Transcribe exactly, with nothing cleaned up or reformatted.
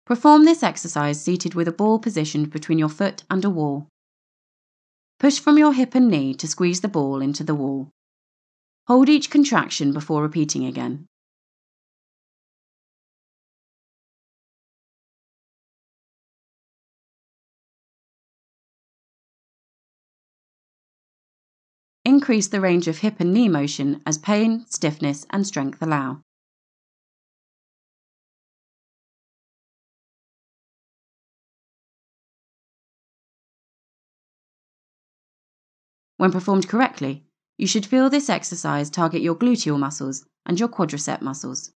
Perform this exercise seated with a ball positioned between your foot and a wall. Push from your hip and knee to squeeze the ball into the wall. Hold each contraction before repeating again. Increase the range of hip and knee motion as pain, stiffness, and strength allow. When performed correctly, you should feel this exercise target your gluteal muscles and your quadricep muscles.